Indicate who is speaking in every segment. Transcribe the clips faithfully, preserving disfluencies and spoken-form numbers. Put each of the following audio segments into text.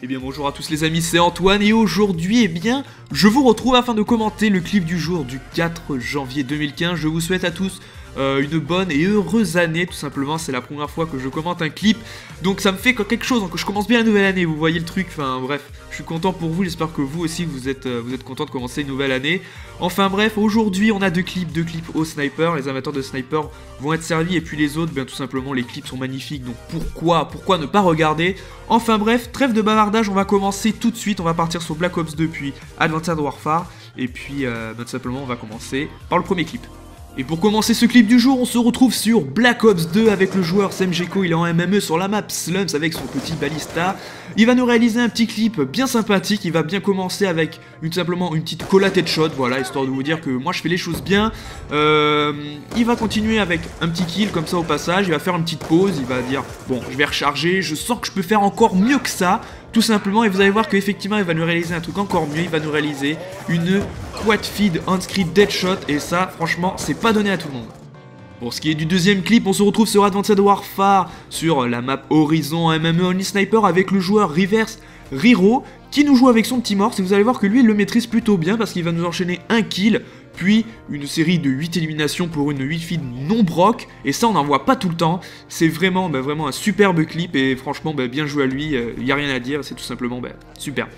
Speaker 1: Eh bien bonjour à tous les amis, c'est Antoine et aujourd'hui, eh bien, je vous retrouve afin de commenter le clip du jour du quatre janvier deux mille quinze. Je vous souhaite à tous euh, une bonne et heureuse année, tout simplement. C'est la première fois que je commente un clip, donc ça me fait quelque chose, que je commence bien la nouvelle année, vous voyez le truc. Enfin bref, je suis content pour vous, j'espère que vous aussi vous êtes, euh, vous êtes content de commencer une nouvelle année. Enfin bref, aujourd'hui on a deux clips, deux clips au sniper. Les amateurs de sniper vont être servis et puis les autres, bien tout simplement les clips sont magnifiques, donc pourquoi, pourquoi ne pas regarder. Enfin bref, trêve de bavardage, on va commencer tout de suite, on va partir sur Black Ops deux puis Advanced Warfare, et puis euh, tout simplement on va commencer par le premier clip. Et pour commencer ce clip du jour, on se retrouve sur Black Ops deux avec le joueur Semjeko, il est en M M E sur la map Slums avec son petit Ballista. Il va nous réaliser un petit clip bien sympathique, il va bien commencer avec une, simplement une petite collate headshot, voilà, histoire de vous dire que moi je fais les choses bien. Euh, il va continuer avec un petit kill comme ça au passage, il va faire une petite pause, il va dire bon je vais recharger, je sens que je peux faire encore mieux que ça. Tout simplement, et vous allez voir qu'effectivement il va nous réaliser un truc encore mieux, il va nous réaliser une quad feed on script deadshot, et ça franchement c'est pas donné à tout le monde. Pour ce qui est du deuxième clip, on se retrouve sur Advanced Warfare, sur la map Horizon M M E Only Sniper avec le joueur Reverse Riro, qui nous joue avec son petit morse, et vous allez voir que lui il le maîtrise plutôt bien parce qu'il va nous enchaîner un kill, puis une série de huit éliminations pour une huit feed non broc, et ça on n'en voit pas tout le temps. C'est vraiment, bah, vraiment un superbe clip, et franchement bah, bien joué à lui, il euh, n'y a rien à dire, c'est tout simplement bah, superbe.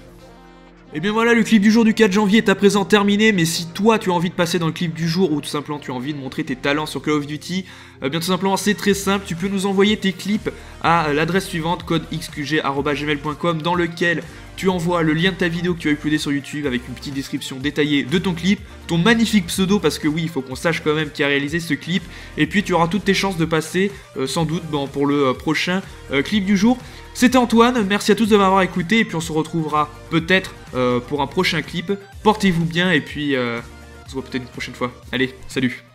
Speaker 1: Et bien voilà, le clip du jour du quatre janvier est à présent terminé, mais si toi tu as envie de passer dans le clip du jour ou tout simplement tu as envie de montrer tes talents sur Call of Duty, eh bien tout simplement c'est très simple, tu peux nous envoyer tes clips à l'adresse suivante, code x q g arobase gmail point com, dans lequel tu envoies le lien de ta vidéo que tu as uploadé sur YouTube avec une petite description détaillée de ton clip, ton magnifique pseudo, parce que oui, il faut qu'on sache quand même qui a réalisé ce clip, et puis tu auras toutes tes chances de passer, euh, sans doute, bon, pour le euh, prochain euh, clip du jour. C'était Antoine, merci à tous de m'avoir écouté, et puis on se retrouvera peut-être euh, pour un prochain clip. Portez-vous bien, et puis euh, on se voit peut-être une prochaine fois. Allez, salut!